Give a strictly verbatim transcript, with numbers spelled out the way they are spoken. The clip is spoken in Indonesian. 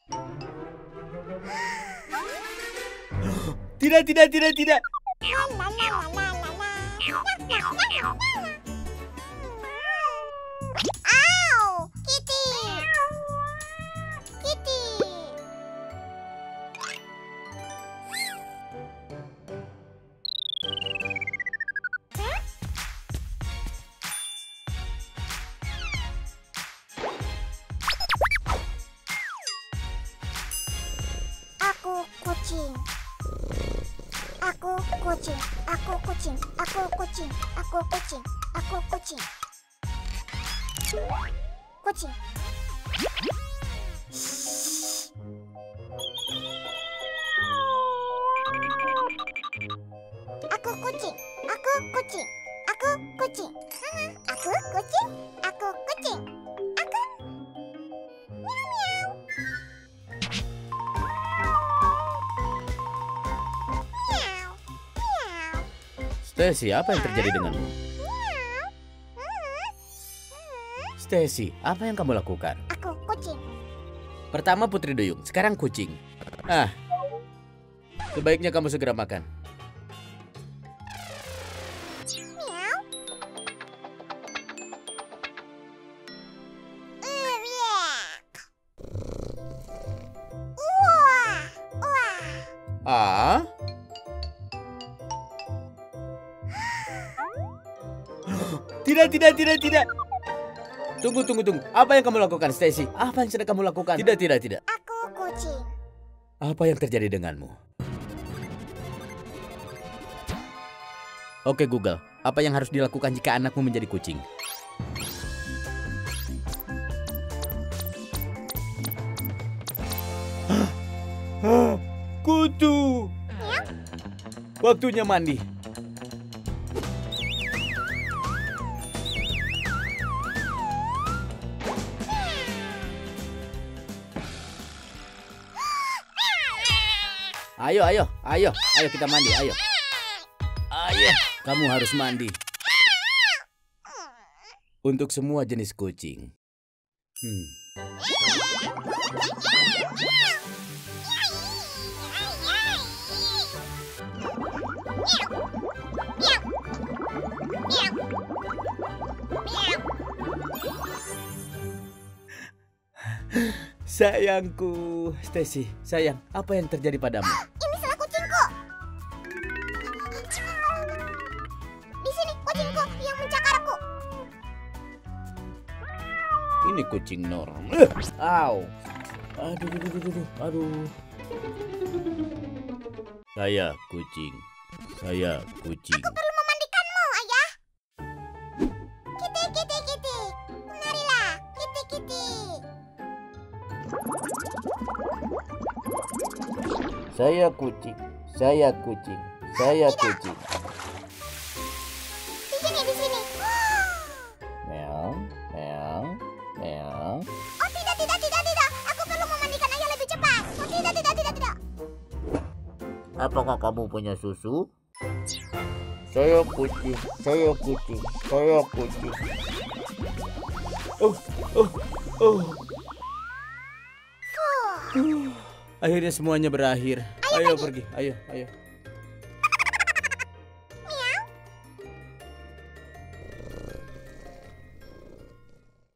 Tidak, tidak, tidak, tidak. Au, Kitty. Kitty. Aku kucing. Aku kucing. Aku kucing. Aku kucing. Aku kucing. Aku kucing. Kucing. Aku kucing. Aku kucing. Aku kucing. Aku kucing. Aku kucing. Aku. Miau miau. Miau. Miau. Stacy, apa yang terjadi denganmu? Miau. Stacy, apa yang kamu lakukan? Aku kucing. Pertama Putri Duyung, sekarang kucing. Ah, sebaiknya kamu segera makan. Miau. Uh, Riak. Wah. Wah. Ah? Tidak, tidak, tidak, tidak. Tunggu, tunggu, tunggu. Apa yang kamu lakukan, Stacy? Apa yang sedang kamu lakukan? Tidak, tidak, tidak. Aku kucing. Apa yang terjadi denganmu? Oke Google, apa yang harus dilakukan jika anakmu menjadi kucing? Kutu. Waktunya mandi. Ayo, ayo, ayo, ayo kita mandi, ayo. Ayo, kamu harus mandi. Untuk semua jenis kucing. Hmm. Sayangku, Stacy, sayang, apa yang terjadi padamu? Ini salah kucingku. Di sini kucingku yang mencakarku. Ini kucing norm. Eh, Au. Aduh, aduh, aduh, aduh, aduh. Saya kucing. Saya kucing. Aku perlu memandikanmu, ayah. Kitty, kitty, kitty. Marilah, kitty, kitty. Saya kucing. Saya kucing. Saya kucing. Di sini, di sini. Meow, meow, meow. Oh tidak, tidak, tidak, tidak. Aku perlu memandikan ayah lebih cepat. Oh tidak, tidak, tidak, tidak. Apakah kamu punya susu? Saya kucing. Saya kucing. Saya kucing. Oh, oh, oh. Akhirnya semuanya berakhir. Ayo, ayo pergi. Ayo, ayo.